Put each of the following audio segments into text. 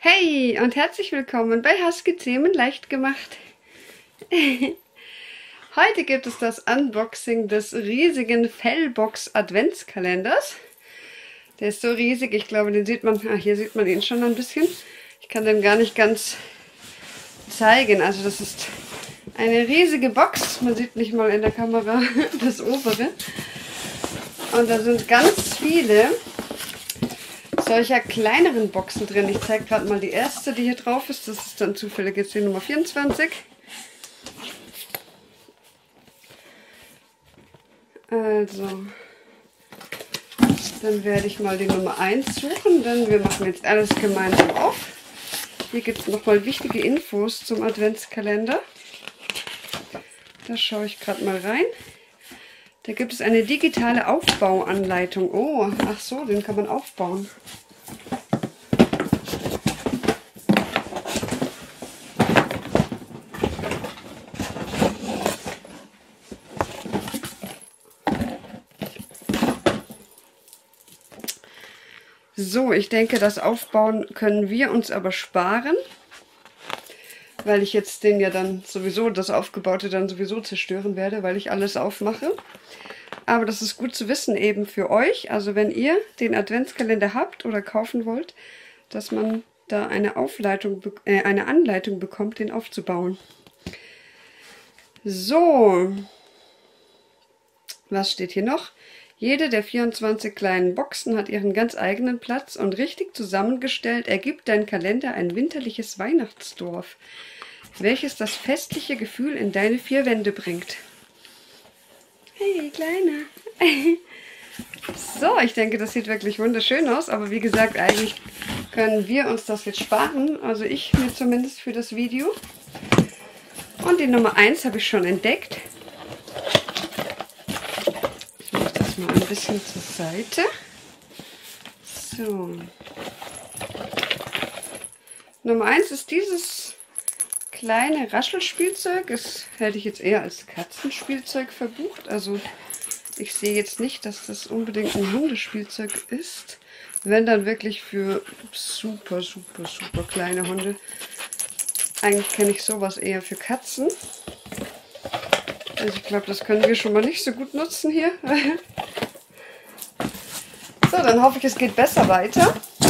Hey und herzlich willkommen bei Husky Themen leicht gemacht. Heute gibt es das Unboxing des riesigen Fellbox Adventskalenders. Der ist so riesig, ich glaube, den sieht man, hier sieht man ihn schon ein bisschen. Ich kann den gar nicht ganz zeigen, also das ist eine riesige Box. Man sieht nicht mal in der Kamera das obere. Und da sind ganz viele solcher kleineren Boxen drin. Ich zeige gerade mal die erste, die hier drauf ist. Das ist dann zufällig jetzt die Nummer 24. Also, dann werde ich mal die Nummer 1 suchen, denn wir machen jetzt alles gemeinsam auf. Hier gibt es nochmal wichtige Infos zum Adventskalender. Da schaue ich gerade mal rein. Da gibt es eine digitale Aufbauanleitung. Oh, ach so, den kann man aufbauen. So, ich denke, das Aufbauen können wir uns aber sparen, weil ich jetzt den ja dann sowieso, das Aufgebaute dann sowieso zerstören werde, weil ich alles aufmache. Aber das ist gut zu wissen eben für euch, also wenn ihr den Adventskalender habt oder kaufen wollt, dass man da eine Anleitung bekommt, den aufzubauen. So, was steht hier noch? Jede der 24 kleinen Boxen hat ihren ganz eigenen Platz und richtig zusammengestellt ergibt dein Kalender ein winterliches Weihnachtsdorf, welches das festliche Gefühl in deine 4 Wände bringt. Hey, Kleiner. So, ich denke, das sieht wirklich wunderschön aus, aber wie gesagt, eigentlich können wir uns das jetzt sparen, also ich mir zumindest für das Video. Und die Nummer 1 habe ich schon entdeckt. Ich mache das mal ein bisschen zur Seite. So. Nummer 1 ist dieses kleine Raschelspielzeug. Das hätte ich jetzt eher als Katzenspielzeug verbucht. Also ich sehe jetzt nicht, dass das unbedingt ein Hundespielzeug ist. Wenn dann wirklich für super kleine Hunde. Eigentlich kenne ich sowas eher für Katzen. Also ich glaube, das können wir schon mal nicht so gut nutzen hier. So, dann hoffe ich, es geht besser weiter.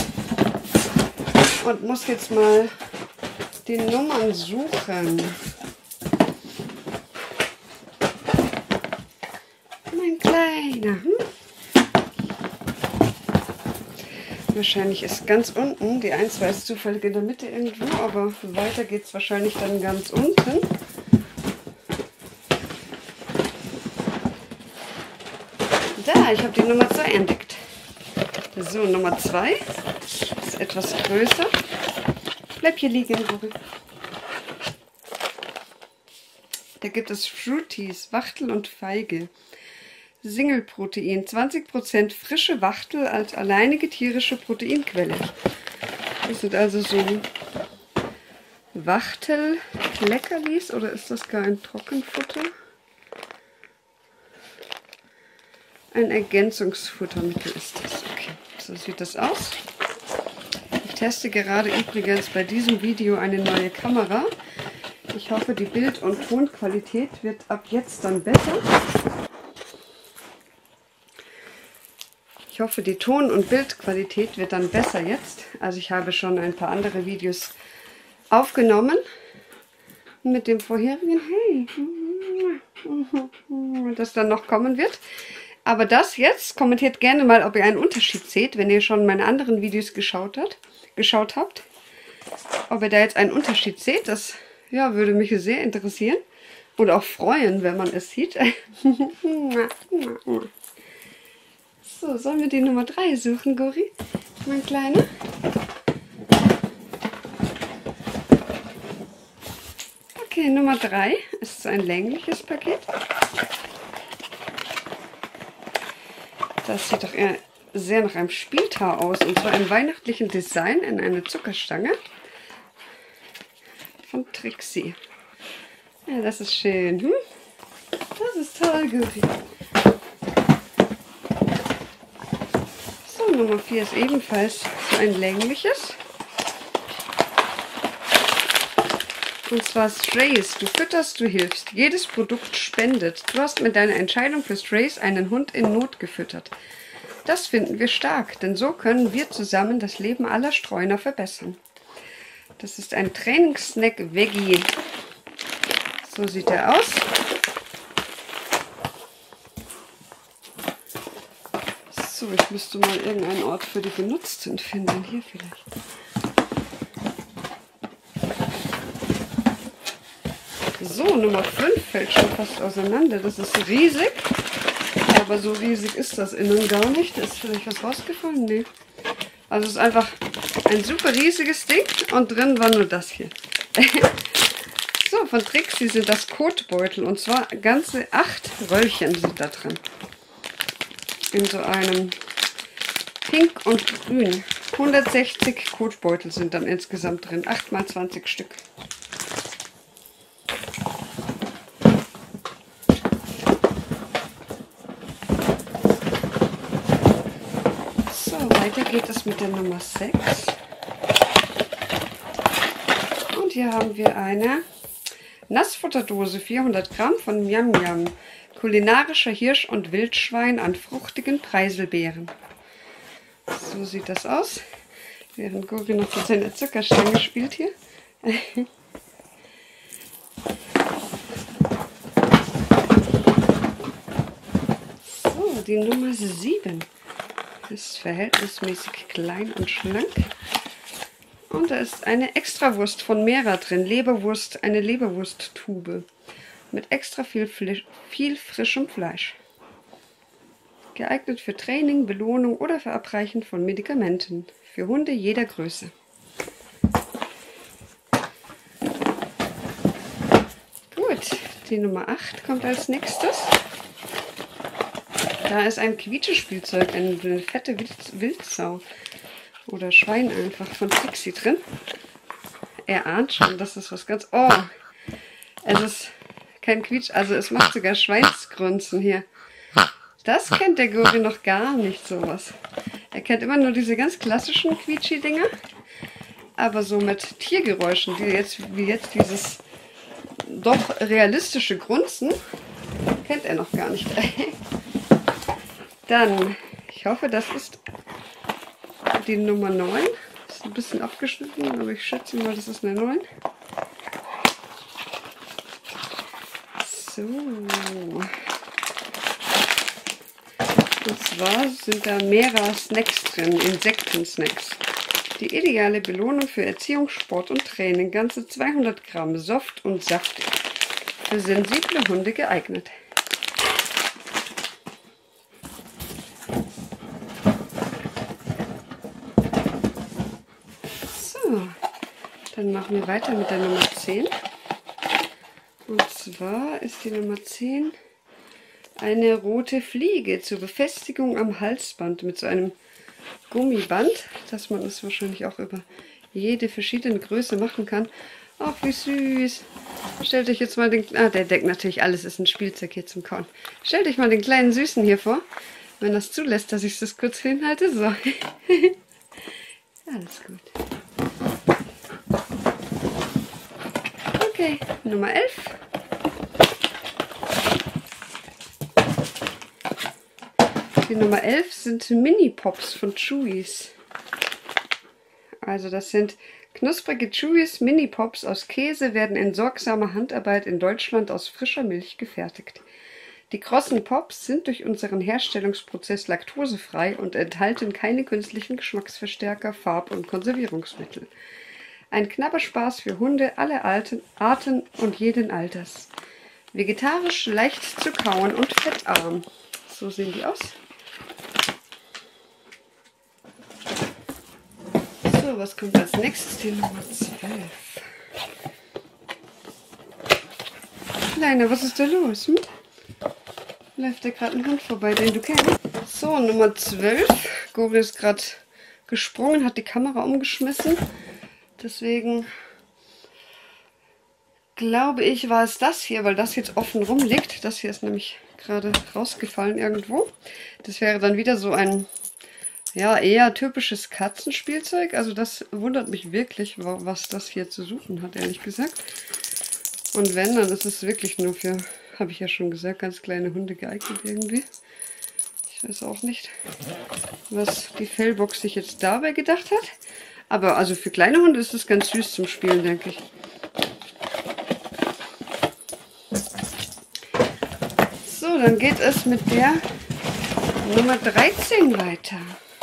Und muss jetzt mal die Nummern suchen. Mein Kleiner. Wahrscheinlich ist ganz unten, die 1 war jetzt zufällig in der Mitte irgendwo, aber weiter geht es wahrscheinlich dann ganz unten. Da, ich habe die Nummer 2 entdeckt. So, Nummer 2 ist etwas größer. Bleib hier liegen, Ruby. Da gibt es Fruities, Wachtel und Feige. Single-Protein, 20% frische Wachtel als alleinige tierische Proteinquelle. Das sind also so Wachtel-Leckerlis oder ist das gar ein Trockenfutter? Ein Ergänzungsfuttermittel ist das. Okay, so sieht das aus. Ich teste gerade übrigens bei diesem Video eine neue Kamera. Ich hoffe, die Bild- und Tonqualität wird ab jetzt dann besser. Ich hoffe, die Ton- und Bildqualität wird dann besser jetzt. Also ich habe schon ein paar andere Videos aufgenommen. Mit dem vorherigen, hey, das dann noch kommen wird. Aber das jetzt, kommentiert gerne mal, ob ihr einen Unterschied seht, wenn ihr schon meine anderen Videos geschaut habt. Ob ihr da jetzt einen Unterschied seht, das ja, würde mich sehr interessieren. Und auch freuen, wenn man es sieht. So, sollen wir die Nummer 3 suchen, Gori? Mein Kleiner. Okay, Nummer 3 ist ein längliches Paket. Das sieht doch eher sehr nach einem Spieltau aus. Und zwar im weihnachtlichen Design in eine Zuckerstange von Trixie. Ja, das ist schön. Hm? Das ist toll, Guri. So, Nummer 4 ist ebenfalls so ein längliches. Und zwar Strays. Du fütterst, du hilfst. Jedes Produkt spendet. Du hast mit deiner Entscheidung für Strays einen Hund in Not gefüttert. Das finden wir stark, denn so können wir zusammen das Leben aller Streuner verbessern. Das ist ein Trainingssnack Veggie. So sieht er aus. So, ich müsste mal irgendeinen Ort für die Benutzten finden. Hier vielleicht. So, Nummer 5 fällt schon fast auseinander. Das ist riesig. Aber so riesig ist das innen gar nicht. Ist vielleicht was rausgefallen? Nee. Also es ist einfach ein super riesiges Ding. Und drin war nur das hier. So, von Trixie sind das Kotbeutel. Und zwar ganze 8 Röllchen sind da drin. In so einem Pink und Grün. 160 Kotbeutel sind dann insgesamt drin. 8 mal 20 Stück. So, weiter geht es mit der Nummer 6. Und hier haben wir eine Nassfutterdose, 400 Gramm von Miam Miam. Kulinarischer Hirsch und Wildschwein an fruchtigen Preiselbeeren. So sieht das aus. Während Gori noch mit seiner Zuckerstange spielt hier. So, die Nummer 7 ist verhältnismäßig klein und schlank. Und da ist eine Extrawurst von Mera drin. Leberwurst, eine Leberwursttube. Mit extra viel frischem Fleisch. Geeignet für Training, Belohnung oder Verabreichen von Medikamenten. Für Hunde jeder Größe. Gut, die Nummer 8 kommt als nächstes. Da ist ein Quietschespielzeug, eine fette Wildsau. Oder Schwein einfach von Trixie drin. Er ahnt schon, dass das was ganz... Oh, es ist... kein Quietsch, also es macht sogar Schweinsgrunzen hier. Das kennt der Gori noch gar nicht, sowas. Er kennt immer nur diese ganz klassischen Quietschi-Dinger. Aber so mit Tiergeräuschen, wie jetzt dieses doch realistische Grunzen, kennt er noch gar nicht. Dann, ich hoffe, das ist die Nummer 9. Ist ein bisschen abgeschnitten, aber ich schätze mal, das ist eine 9. So. Und zwar sind da mehrere Snacks drin, Insektensnacks. Die ideale Belohnung für Erziehung, Sport und Training. Ganze 200 Gramm, soft und saftig. Für sensible Hunde geeignet. So, dann machen wir weiter mit der Nummer 10. Und zwar ist die Nummer 10 eine rote Fliege zur Befestigung am Halsband mit so einem Gummiband, dass man es wahrscheinlich auch über jede verschiedene Größe machen kann. Ach, wie süß. Stellt euch jetzt mal den... Ah, der denkt natürlich, alles ist ein Spielzeug hier zum Kauen. Stellt euch mal den kleinen Süßen hier vor, wenn das zulässt, dass ich das kurz hinhalte. So. Alles gut. Okay, Nummer 11. Die Nummer 11 sind Mini-Pops von Chewies. Also das sind knusprige Chewies Mini-Pops aus Käse, werden in sorgsamer Handarbeit in Deutschland aus frischer Milch gefertigt. Die krossen Pops sind durch unseren Herstellungsprozess laktosefrei und enthalten keine künstlichen Geschmacksverstärker, Farb- und Konservierungsmittel. Ein Knabberspaß für Hunde aller Arten und jeden Alters. Vegetarisch, leicht zu kauen und fettarm. So sehen die aus. So, was kommt als nächstes? Die Nummer 12. Kleiner, was ist da los? Hm? Läuft da gerade ein Hund vorbei, den du kennst? So, Nummer 12. Gori ist gerade gesprungen, hat die Kamera umgeschmissen. Deswegen glaube ich, war es das hier, weil das jetzt offen rumliegt. Das hier ist nämlich gerade rausgefallen irgendwo. Das wäre dann wieder so ein, ja, eher typisches Katzenspielzeug. Also das wundert mich wirklich, was das hier zu suchen hat, ehrlich gesagt. Und wenn, dann ist es wirklich nur für, habe ich ja schon gesagt, ganz kleine Hunde geeignet irgendwie. Ich weiß auch nicht, was die Fellbox sich jetzt dabei gedacht hat. Aber also für kleine Hunde ist es ganz süß zum Spielen, denke ich. So, dann geht es mit der Nummer 13 weiter.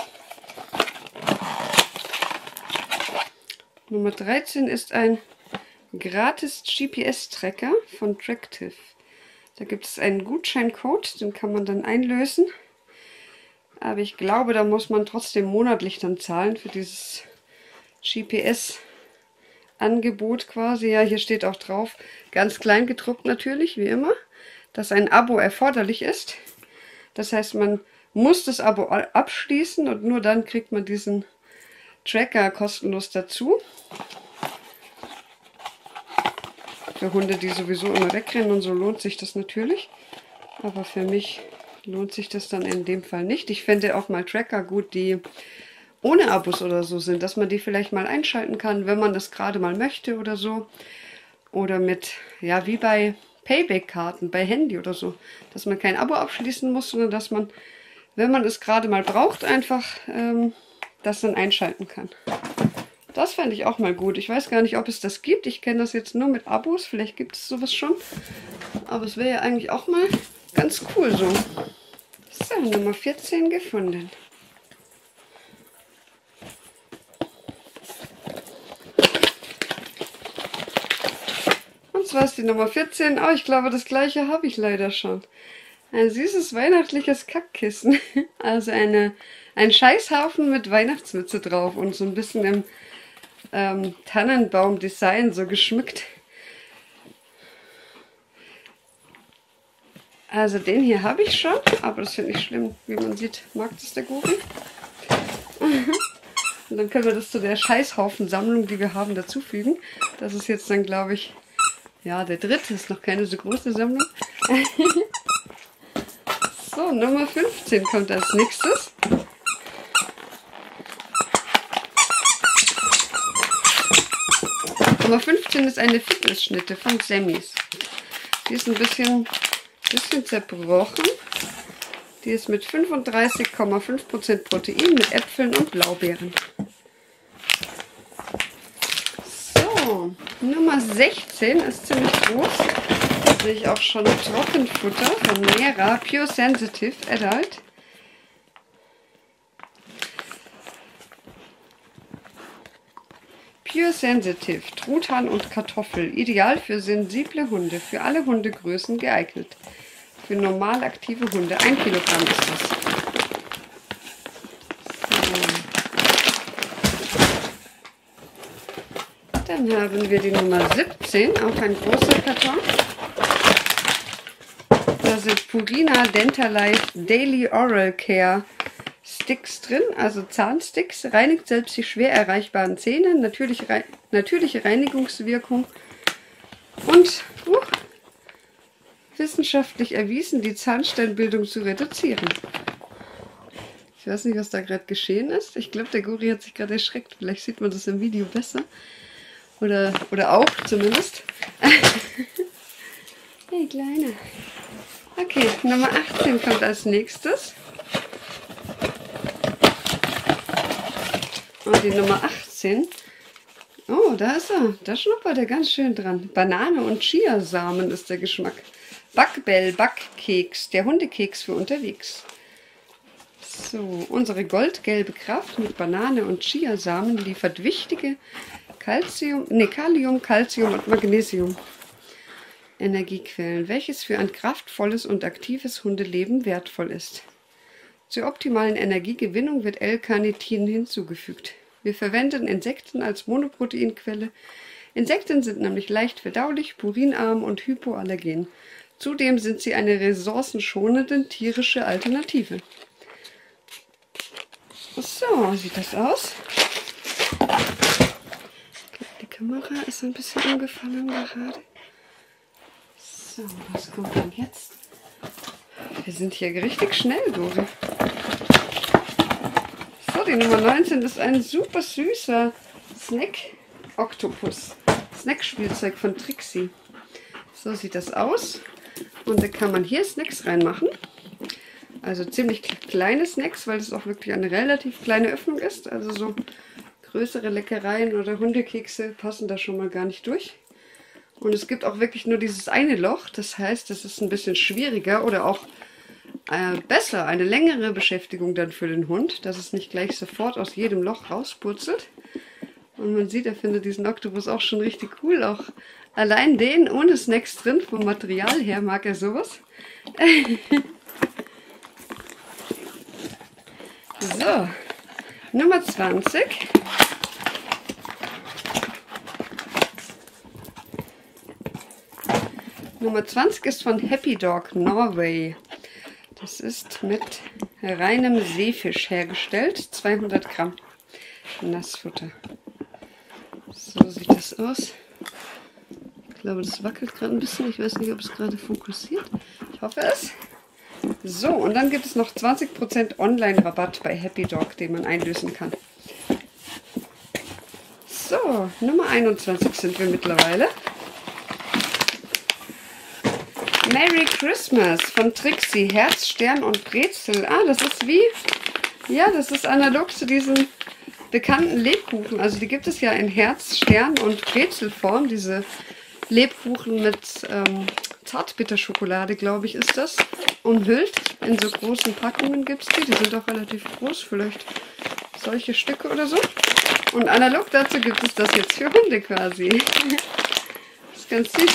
Nummer 13 ist ein gratis GPS-Tracker von Tractive. Da gibt es einen Gutscheincode, den kann man dann einlösen. Aber ich glaube, da muss man trotzdem monatlich dann zahlen für dieses GPS-Angebot quasi. Ja, hier steht auch drauf, ganz klein gedruckt natürlich, wie immer, dass ein Abo erforderlich ist. Das heißt, man muss das Abo abschließen und nur dann kriegt man diesen Tracker kostenlos dazu. Für Hunde, die sowieso immer wegrennen und so, lohnt sich das natürlich. Aber für mich lohnt sich das dann in dem Fall nicht. Ich fände auch mal Tracker gut, die ohne Abos oder so sind, dass man die vielleicht mal einschalten kann, wenn man das gerade mal möchte oder so. Oder mit, ja, wie bei Payback-Karten, bei Handy oder so. Dass man kein Abo abschließen muss, sondern dass man, wenn man es gerade mal braucht, einfach das dann einschalten kann. Das fände ich auch mal gut. Ich weiß gar nicht, ob es das gibt. Ich kenne das jetzt nur mit Abos. Vielleicht gibt es sowas schon. Aber es wäre ja eigentlich auch mal ganz cool so. So, Nummer 14 gefunden. Und zwar ist die Nummer 14. Oh, ich glaube, das gleiche habe ich leider schon. Ein süßes weihnachtliches Kackkissen. Also ein Scheißhaufen mit Weihnachtsmütze drauf und so ein bisschen im Tannenbaum-Design so geschmückt. Also den hier habe ich schon, aber das finde ich schlimm. Wie man sieht, mag das der Guri. Und dann können wir das zu der Scheißhaufen-Sammlung, die wir haben, dazufügen. Das ist jetzt dann, glaube ich, ja, der dritte. Ist noch keine so große Sammlung. So, Nummer 15 kommt als nächstes. Nummer 15 ist eine Fitnessschnitte von Sammys. Die ist ein bisschen zerbrochen. Die ist mit 35,5% Protein, mit Äpfeln und Blaubeeren. So, Nummer 16 ist ziemlich groß. Da sehe ich auch schon Trockenfutter von Mera, Pure Sensitive Adult. Pure Sensitive, Truthahn und Kartoffel, ideal für sensible Hunde, für alle Hundegrößen geeignet. Für normal aktive Hunde, 1 Kilogramm ist das. So. Dann haben wir die Nummer 17, auch ein großer Karton. Da sind Purina Dentalife Daily Oral Care Sticks drin, also Zahnsticks, reinigt selbst die schwer erreichbaren Zähne, natürliche Reinigungswirkung und wissenschaftlich erwiesen, die Zahnsteinbildung zu reduzieren. Ich weiß nicht, was da gerade geschehen ist. Ich glaube, der Guri hat sich gerade erschreckt. Vielleicht sieht man das im Video besser. Oder auch zumindest. Hey, Kleiner. Okay, Nummer 18 kommt als nächstes. Und die Nummer 18, oh, da ist er, da schnuppert er ganz schön dran. Banane und Chiasamen ist der Geschmack. Backbell, Backkeks, der Hundekeks für unterwegs. So, unsere goldgelbe Kraft mit Banane und Chiasamen liefert wichtige Kalium, Calcium und Magnesium Energiequellen, welches für ein kraftvolles und aktives Hundeleben wertvoll ist. Zur optimalen Energiegewinnung wird L-Carnitin hinzugefügt. Wir verwenden Insekten als Monoproteinquelle. Insekten sind nämlich leicht verdaulich, purinarm und hypoallergen. Zudem sind sie eine ressourcenschonende tierische Alternative. So sieht das aus. Die Kamera ist ein bisschen umgefallen gerade. So, was kommt dann jetzt? Wir sind hier richtig schnell, Dori. So, die Nummer 19 ist ein super süßer Snack-Oktopus. Snack-Spielzeug von Trixie. So sieht das aus. Und da kann man hier Snacks reinmachen. Also ziemlich kleine Snacks, weil es auch wirklich eine relativ kleine Öffnung ist. Also so größere Leckereien oder Hundekekse passen da schon mal gar nicht durch. Und es gibt auch wirklich nur dieses eine Loch. Das heißt, es ist ein bisschen schwieriger oder auch besser, eine längere Beschäftigung dann für den Hund, dass es nicht gleich sofort aus jedem Loch rauspurzelt. Und man sieht, er findet diesen Oktopus auch schon richtig cool. Auch allein den ohne Snacks drin, vom Material her mag er sowas. So, Nummer 20. Nummer 20 ist von Happy Dog Norway. Das ist mit reinem Seefisch hergestellt. 200 Gramm Nassfutter. So sieht das aus. Ich glaube, das wackelt gerade ein bisschen. Ich weiß nicht, ob es gerade fokussiert. Ich hoffe es. So, und dann gibt es noch 20% Online-Rabatt bei Happy Dog, den man einlösen kann. So, Nummer 21 sind wir mittlerweile. Merry Christmas von Trixie. Herz, Stern und Brezel. Ah, das ist wie... Ja, das ist analog zu diesen bekannten Lebkuchen. Also die gibt es ja in Herz, Stern und Brezelform. Diese Lebkuchen mit Zartbitterschokolade, glaube ich, ist das. Umhüllt. In so großen Packungen gibt es die. Die sind auch relativ groß. Vielleicht solche Stücke oder so. Und analog dazu gibt es das jetzt für Hunde quasi. Das ist ganz süß.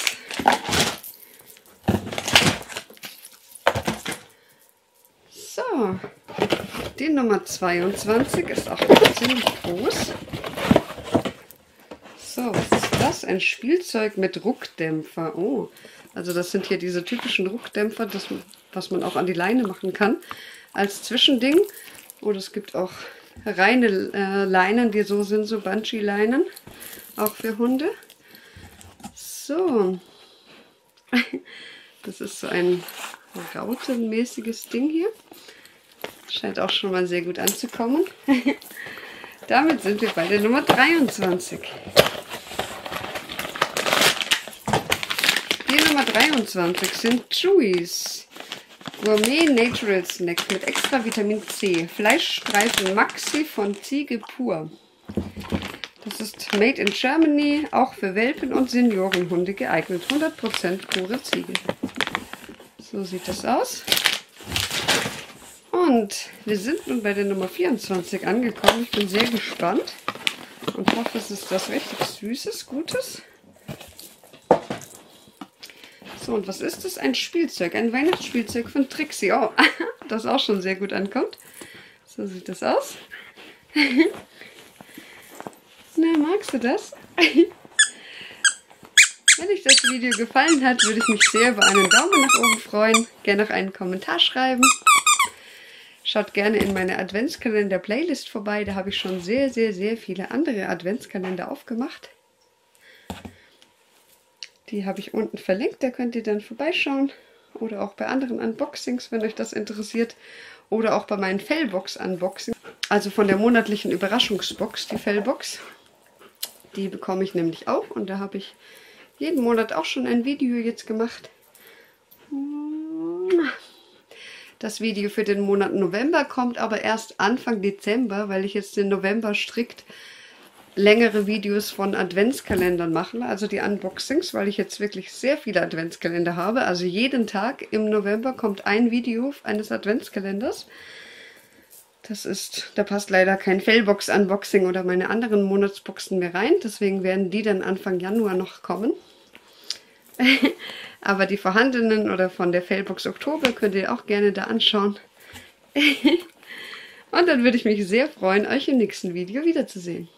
So, die Nummer 22 ist auch ziemlich groß. So, was ist das? Ein Spielzeug mit Ruckdämpfer. Oh, also das sind hier diese typischen Ruckdämpfer, was man auch an die Leine machen kann. Als Zwischending. Oder es gibt auch reine Leinen, die so sind, so Bungee-Leinen. Auch für Hunde. So. Das ist so ein rautenmäßiges Ding hier. Scheint auch schon mal sehr gut anzukommen. Damit sind wir bei der Nummer 23. Die Nummer 23 sind Chewies. Gourmet Natural Snack mit extra Vitamin C. Fleischstreifen Maxi von Ziege pur. Das ist made in Germany, auch für Welpen und Seniorenhunde geeignet. 100% pure Ziege. So sieht das aus. Und wir sind nun bei der Nummer 24 angekommen. Ich bin sehr gespannt und hoffe, es ist was richtig Süßes, Gutes. So, und was ist das? Ein Spielzeug, ein Weihnachtsspielzeug von Trixie. Oh, das auch schon sehr gut ankommt. So sieht das aus. Na, magst du das? Wenn euch das Video gefallen hat, würde ich mich sehr über einen Daumen nach oben freuen. Gerne noch einen Kommentar schreiben. Schaut gerne in meine Adventskalender-Playlist vorbei. Da habe ich schon sehr, sehr, sehr viele andere Adventskalender aufgemacht. Die habe ich unten verlinkt. Da könnt ihr dann vorbeischauen. Oder auch bei anderen Unboxings, wenn euch das interessiert. Oder auch bei meinen Fellbox-Unboxing. Also von der monatlichen Überraschungsbox, die Fellbox. Die bekomme ich nämlich auch. Und da habe ich jeden Monat auch schon ein Video jetzt gemacht. Das Video für den Monat November kommt aber erst Anfang Dezember, weil ich jetzt den November strikt längere Videos von Adventskalendern mache, also die Unboxings, weil ich jetzt wirklich sehr viele Adventskalender habe. Also jeden Tag im November kommt ein Video eines Adventskalenders. Da passt leider kein Fellbox-Unboxing oder meine anderen Monatsboxen mehr rein, deswegen werden die dann Anfang Januar noch kommen. Aber die vorhandenen oder von der Fellbox Oktober könnt ihr auch gerne da anschauen. Und dann würde ich mich sehr freuen, euch im nächsten Video wiederzusehen.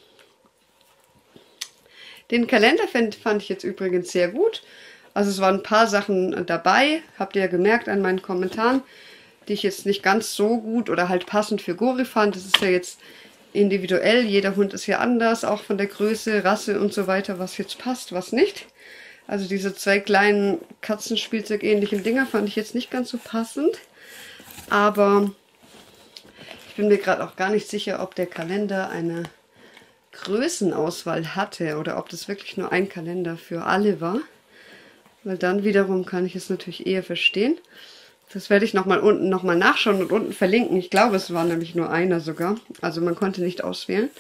Den Kalender fand ich jetzt übrigens sehr gut. Also es waren ein paar Sachen dabei, habt ihr ja gemerkt an meinen Kommentaren, die ich jetzt nicht ganz so gut oder halt passend für Gori fand. Das ist ja jetzt individuell, jeder Hund ist ja anders, auch von der Größe, Rasse und so weiter, was jetzt passt, was nicht. Also diese zwei kleinen Katzenspielzeug-ähnlichen Dinger fand ich jetzt nicht ganz so passend. Aber ich bin mir gerade auch gar nicht sicher, ob der Kalender eine Größenauswahl hatte oder ob das wirklich nur ein Kalender für alle war. Weil dann wiederum kann ich es natürlich eher verstehen. Das werde ich unten nochmal nachschauen und unten verlinken. Ich glaube, es war nämlich nur einer sogar. Also man konnte nicht auswählen.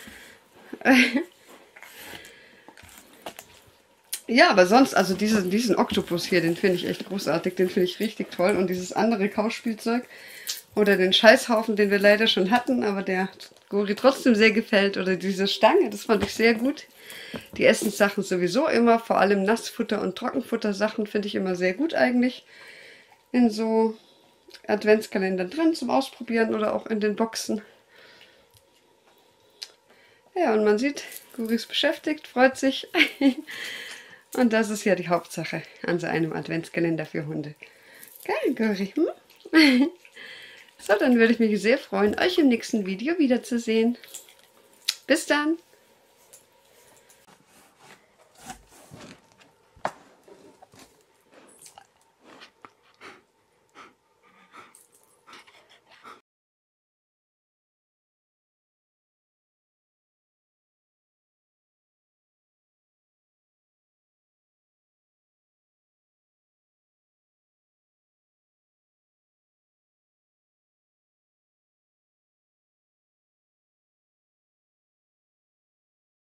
Ja, aber sonst, also diesen Oktopus hier, den finde ich echt großartig. Den finde ich richtig toll. Und dieses andere Kauspielzeug oder den Scheißhaufen, den wir leider schon hatten, aber der Gori trotzdem sehr gefällt. Oder diese Stange, das fand ich sehr gut. Die Essenssachen sowieso immer, vor allem Nassfutter und Trockenfuttersachen finde ich immer sehr gut eigentlich. In so Adventskalendern drin zum Ausprobieren oder auch in den Boxen. Ja, und man sieht, Guri ist beschäftigt, freut sich. Und das ist ja die Hauptsache an so einem Adventskalender für Hunde. Geil, Guri. Hm? So, dann würde ich mich sehr freuen, euch im nächsten Video wiederzusehen. Bis dann!